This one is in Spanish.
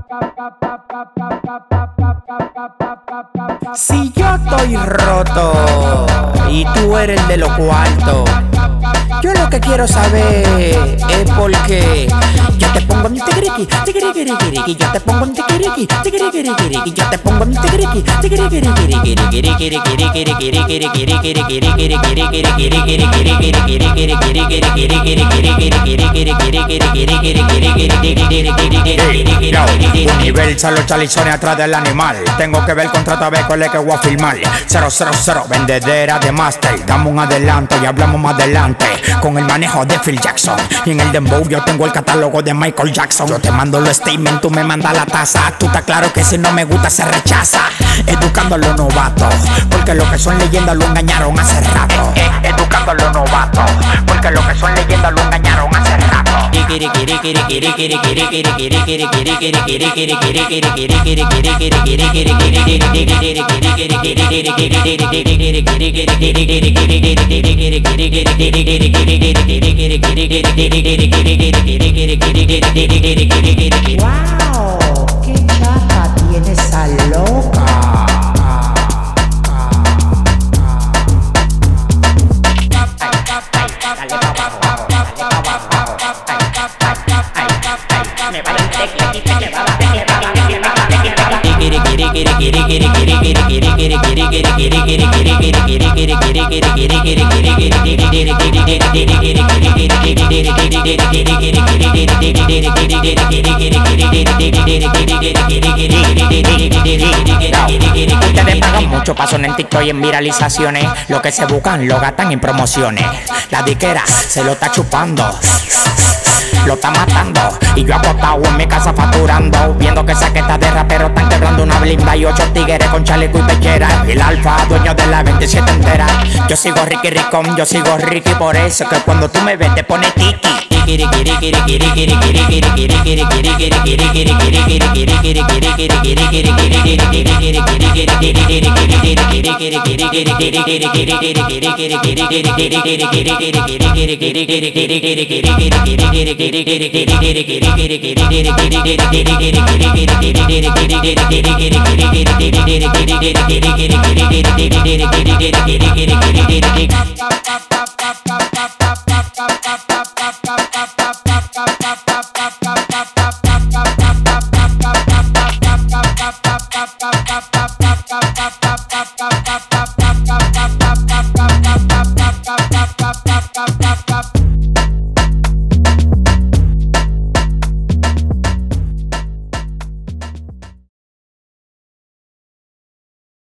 Si yo estoy roto y tú eres el de los cuartos, yo lo que quiero saber es por qué yo te pongo mi tiquiriqui, tiquiriquiriquiriqui, yo te pongo mi tiquiriqui, tiquiriquiriquiriqui, yo te pongo mi tiquiriqui, Universal, los chalizones atrás del animal. Tengo que ver contrato a ver cuál es que voy a filmar. 000, vendedera de master. Dame un adelanto y hablamos más adelante. Con el manejo de Phil Jackson. Y en el dembow yo tengo el catálogo de Michael Jackson. Yo te mando los statements, tú me mandas la taza. Tú estás claro que si no me gusta se rechaza. Educando a los novatos, porque los que son leyendas lo engañaron hace rato. Educando a los novatos, porque los que son leyendas lo engañaron hace rato. wow, qué chata tiene esa loca. Ustedes pagan mucho, pasan en TikTok y en viralizaciones. Lo que se buscan lo gastan en promociones. La diquera se lo está chupando, lo está matando. Y yo acostado en mi casa facturando, viendo que saquetas de rapero están quebrando una blinda y 8 tigres con chaleco y pechera. El alfa, dueño de la 27 entera. Yo sigo Ricky Ricón, yo sigo Ricky. Por eso que cuando tú me ves te pones tiki.